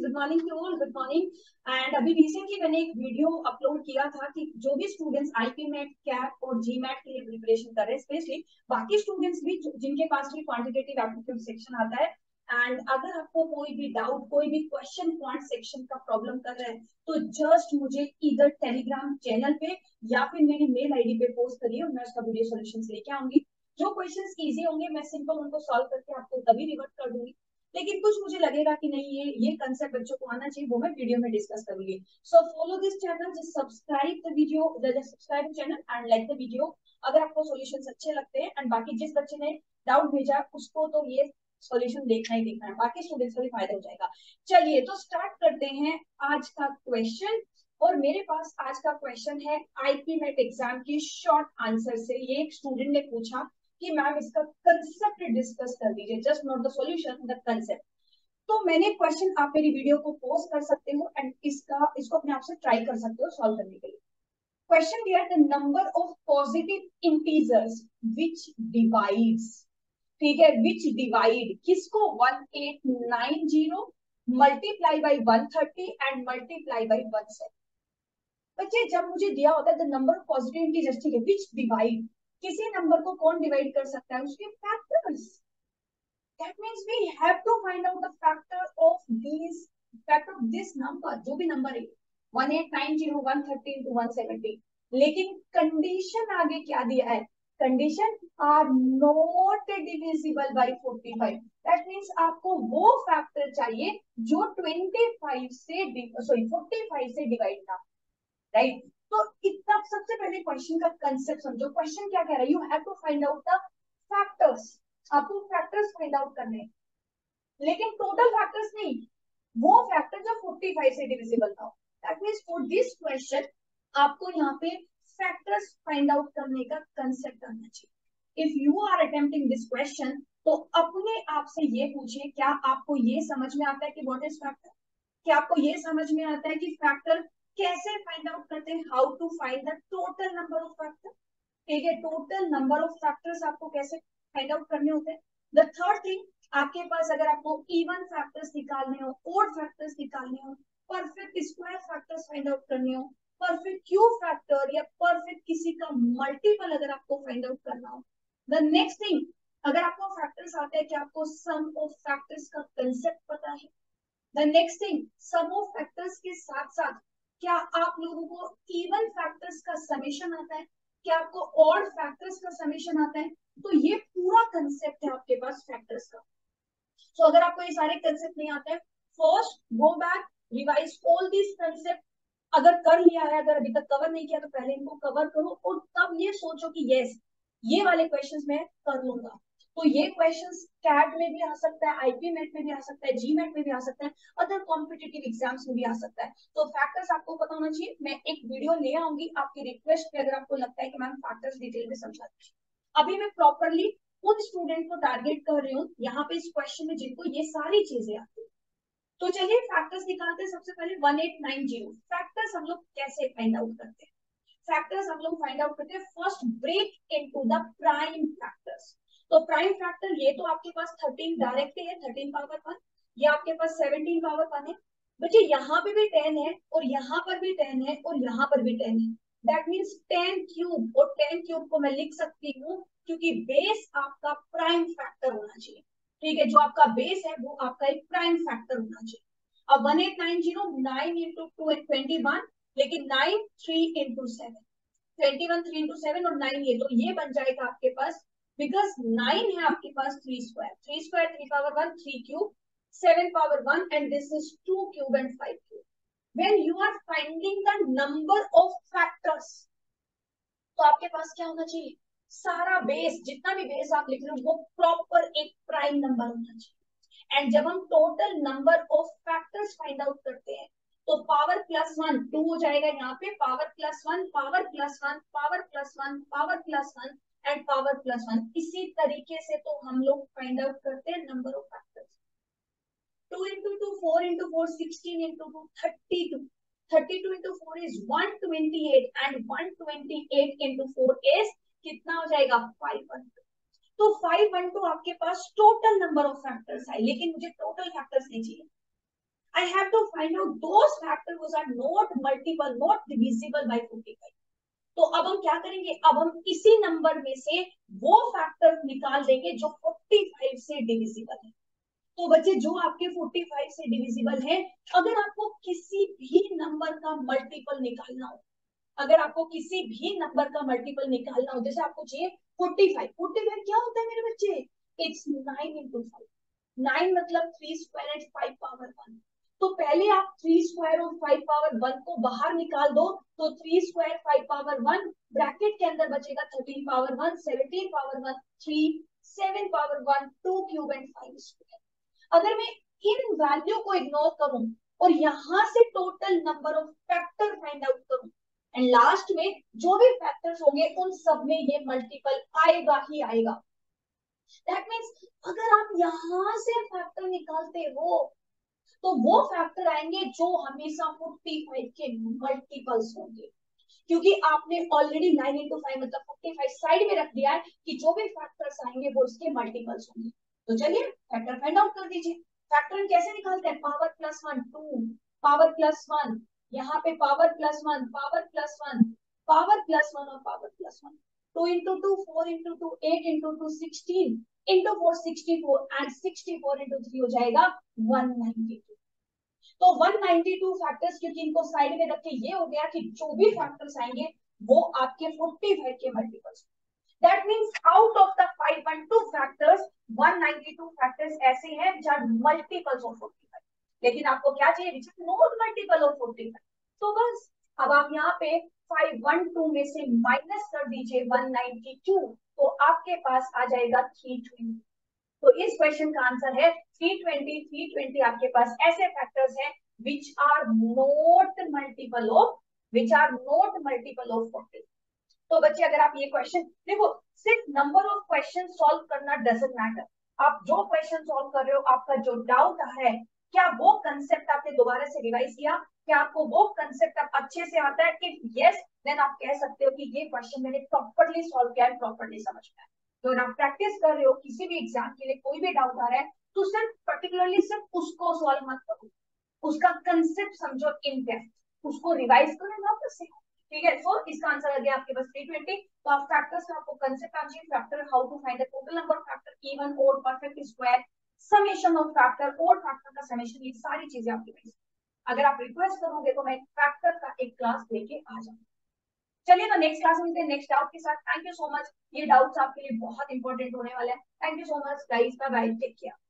Good morning to all, good morning. And अभी recently मैंने एक वीडियो अपलोड किया था कि जो भी स्टूडेंट्स आईपीमेट, कैट और जीमैट के लिए प्रिपरेशन कर रहे हैं, स्पेशली बाकी स्टूडेंट्स भी जिनके पास भी क्वांटिटेटिव एप्टीट्यूड सेक्शन आता है, एंड अगर आपको कोई भी डाउट, कोई भी क्वेश्चन क्वांट सेक्शन का प्रॉब्लम कर रहा है, तो जस्ट मुझे इधर टेलीग्राम चैनल पे या फिर मेरी मेल आईडी पे पोस्ट करिए और मैं उसका वीडियो सॉल्यूशंस लेके आऊंगी। जो क्वेश्चंस इजी होंगे मैं सिंपल उनको सॉल्व करके आपको तभी रिवर्ट कर दूंगी, लेकिन कुछ मुझे लगेगा कि नहीं ये कंसेप्ट बच्चों को आना चाहिए, वो मैं वीडियो में डिस्कस करूंगी। So follow this channel, just subscribe the video, subscribe channel and like the video अगर आपको सॉल्यूशंस अच्छे लगते हैं। एंड बाकी जिस बच्चे ने डाउट भेजा उसको तो ये सॉल्यूशन देखना ही देखना है, बाकी स्टूडेंट्स को भी फायदा हो जाएगा। चलिए तो स्टार्ट करते हैं आज का क्वेश्चन। और मेरे पास आज का क्वेश्चन है आईपीमेट एग्जाम की शॉर्ट आंसर से। ये एक स्टूडेंट ने पूछा कि मैम इसका कंसेप्ट डिस्कस कर दीजिए, just not the solution, the concept. तो मैंने क्वेश्चन, आप मेरी वीडियो को पॉज कर सकते हो एंड इसको अपने आप से ट्राई कर सकते हो सॉल्व करने के लिए। क्वेश्चन दिया the number of positive integers which divides, ठीक है, विच डिवाइड किसको, 1890 multiply by 130 and multiply by 17। बच्चे जब मुझे दिया होता है the number of positive integers, ठीक है, विच डिवाइड, किसी नंबर को कौन डिवाइड कर सकता है, उसके factors. That means we have to find out the factor of this, factor of this number, जो भी नंबर है 1890 130 into 170। लेकिन कंडीशन आगे क्या दिया है, condition are not divisible by 45। That means आपको वो फैक्टर चाहिए जो 25 से, सॉरी 45 से डिवाइड ना, राइट। तो इतना सबसे पहले क्वेश्चन का कंसेप्ट समझो। क्वेश्चन क्या कह रहा है, you have to find out the factors, आपको फैक्टर्स फाइंड आउट करने, लेकिन टोटल फैक्टर्स नहीं, वो फैक्टर जो 45 से डिविजिबल था। That means for this question आपको यहाँ पे फैक्टर्स फाइंड आउट करने का कंसेप्ट आना चाहिए। If you are attempting this question तो अपने आप से ये पूछिए, क्या आपको ये समझ में आता है कि व्हाट इज फैक्टर, क्या आपको ये समझ में आता है कि फैक्टर कैसे फाइंड आउट करते हैं, how to find the total number of factor, ठीक है, टोटल नंबर ऑफ फैक्टर्स आपको कैसे फाइंड आउट करने होते हैं। द थर्ड थिंग, आपके पास अगर आपको इवन फैक्टर्स निकालने हो, ओड फैक्टर्स निकालने हो, perfect square factors find out करने हो, परफेक्ट क्यूब फैक्टर या परफेक्ट किसी का मल्टीपल अगर आपको फाइंड आउट करना हो। द नेक्स्ट थिंग, अगर आपको फैक्टर्स आते हैं कि आपको सम ऑफ फैक्टर्स का कंसेप्ट पता है। The next thing, sum of factors के साथ साथ क्या आप लोगों को इवन फैक्टर्स का समेशन आता है, क्या आपको ऑड फैक्टर्स का समेशन आता है। तो ये पूरा कंसेप्ट है आपके पास फैक्टर्स का। तो अगर आपको ये सारे कंसेप्ट नहीं आते हैं, first go back, revise all this concept. अगर कर लिया है, अगर अभी तक कवर नहीं किया तो पहले इनको कवर करो और तब ये सोचो कि यस ये वाले क्वेश्चंस मैं कर लूंगा। तो ये क्वेश्चंस कैट में भी आ सकता है, आईपीमेट में भी आ सकता है, जीमेट में भी आ सकता है, अदर कॉम्पिटिटिव एग्जाम्स में भी आ सकता है। तो फैक्टर्स आपको पता होना चाहिए। मैं एक वीडियो ले आऊंगी आपकी रिक्वेस्ट पे, अगर आपको लगता है कि मैम फैक्टर्स डिटेल में समझा दीजिए। अभी मैं प्रॉपरली उन स्टूडेंट को टारगेट कर रही हूँ यहाँ पे इस क्वेश्चन में जिनको ये सारी चीजें आती है। तो चलिए फैक्टर्स निकालते हैं। सबसे पहले 1890 फैक्टर्स हम लोग कैसे फाइंड आउट करते हैं। फैक्टर्स हम लोग फाइंड आउट करते हैं, first break into the prime factors. तो प्राइम फैक्टर ये तो आपके पास 13 डायरेक्ट है, 13 पावर 1, ये आपके पास 17 पावर 1 है। बच्चे यहाँ पे भी 10 है और यहाँ पर भी 10 है और यहाँ पर भी 10 है। दैट मीन्स 10 क्यूब, और 10 क्यूब को मैं लिख सकती हूँ क्योंकि बेस आपका प्राइम फैक्टर होना चाहिए, ठीक है, जो आपका बेस है वो आपका एक प्राइम फैक्टर होना चाहिए। अब 1890 9 इंटू 2 21, लेकिन 9 3 इंटू 7, 21 3 इंटू 7 और 9 ये, तो ये बन जाएगा आपके पास, बिकॉज 9 है आपके पास 3 square, 3 square 3 power 1 3 cube 7 power 1 and this is 2 cube and 5 cube. When you are finding the number of factors तो आपके पास क्या होना चाहिए, सारा बेस, जितना भी बेस आप लिख रहे हो वो प्रॉपर एक प्राइम नंबर होना चाहिए। एंड जब हम total number of factors find out करते हैं तो पावर प्लस 1 2 हो जाएगा यहाँ पे, power plus 1 power plus 1 power plus 1 power plus 1 and power plus 1। इसी तरीके से तो हम लोग फाइंड आउट करते हैं number of factors. 2 into 2 4 into 4 16 into 2 32, 32 into 4 is 128 and 128 into 4 is कितना हो जाएगा 512। तो 512 आपके पास टोटल नंबर ऑफ फैक्टर्स है, लेकिन मुझे टोटल फैक्टर्स नहीं चाहिए, I have to find out those factors which are not multiple, not divisible by 45. तो अब हम क्या करेंगे, अब हम इसी नंबर में से वो फैक्टर निकाल देंगे जो 45 से डिविजिबल है। तो बच्चे जो आपके 45 से डिविजिबल है, अगर आपको किसी भी नंबर का मल्टीपल निकालना हो, अगर आपको किसी भी नंबर का मल्टीपल निकालना हो, जैसे आपको चाहिए 45, 45 क्या होता है मेरे बच्चे, इट्स 9 into 5, 9 मतलब 3 स्क्वायर एंड 5 पावर 1। तो पहले आप 3 स्क्वायर और 5 पावर 1 को बाहर निकाल दो, तो 3 स्क्वायर 5 पावर 1 ब्रैकेट के अंदर बचेगा 13 power 1, 17 power 1, 3, 7 power 1, 2 cube and 5 square. अगर मैं इन वैल्यू को इग्नोर करूं और यहां से total number of factor find out करूं, एंड लास्ट में जो भी फैक्टर्स होंगे उन सब में ये मल्टीपल आएगा ही आएगा। दैट मीन्स अगर आप यहां से फैक्टर निकालते हो तो वो फैक्टर आएंगे जो हमेशा 45 के मल्टीपल्स होंगे, क्योंकि आपने ऑलरेडी 9 into 5 मतलब 45 साइड में रख दिया है कि जो भी फैक्टर्स आएंगे वो उसके मल्टीपल्स होंगे। तो चलिए फैक्टर फाइंड आउट कर दीजिए। फैक्टर कैसे निकालते हैं, पावर प्लस 1 2, पावर प्लस 1, यहाँ पे power plus 1, power plus 1, power plus 1 और power plus 1। 2 into 2 4 into 2 8 into 2 16 into 4 64 and 64 into 3 हो जाएगा 192। तो 192 फैक्टर्स, क्योंकि इनको साइड में रख के ये हो गया कि जो भी फैक्टर्स आएंगे वो आपके 45 के multiples. That means out of the 512 factors 192 factors ऐसे हैं जहां मल्टीपल्स ऑफ 45, लेकिन आपको क्या चाहिए, which is not multiple of 45। तो बस अब आप यहाँ पे 512 में से माइनस कर दीजिए 192, तो आपके पास आ जाएगा 320। तो इस क्वेश्चन का आंसर है 320। 320 आपके पास ऐसे फैक्टर्स हैं which are not multiple of, which are not multiple of 40। तो बच्चे अगर आप ये क्वेश्चन देखो, सिर्फ नंबर ऑफ क्वेश्चन सॉल्व करना डजंट मैटर, आप जो क्वेश्चन सॉल्व कर रहे हो, आपका जो डाउट है, क्या वो कंसेप्ट आपने दोबारा से रिवाइज किया, क्या आपको वो कंसेप्ट अब अच्छे से आता है, इफ यस देन आप कह सकते हो कि ये क्वेश्चन मैंने प्रॉपर्ली सॉल्व किया है, प्रॉपर्ली समझ में आया। तो अगर आप प्रैक्टिस कर रहे हो किसी भी एग्जाम के लिए, कोई भी डाउट आ रहा है, तो सिर्फ पर्टिकुलरली सिर्फ उसको सॉल्व मत करो, उसका कंसेप्ट समझो इन डेप्थ, उसको रिवाइज करो वापस से। ठीक है, सो इसका आंसर आ गया आपके पास 320। तो आप फैक्टर्स का आपको कंसेप्ट आ चाहिए, factor, how to find the total number of factor, even odd perfect square, summation of factor, odd factor का समेशन, ये सारी चीजें आपके पास। अगर आप रिक्वेस्ट करोगे तो मैं फैक्टर का एक क्लास लेके आ जाऊंगा। चलिए तो नेक्स्ट क्लास में मिलते हैं नेक्स्ट डाउट के साथ। थैंक यू सो मच, ये डाउट्स आपके लिए बहुत इंपॉर्टेंट होने वाले हैं। Thank you so much guys, bye bye, take care.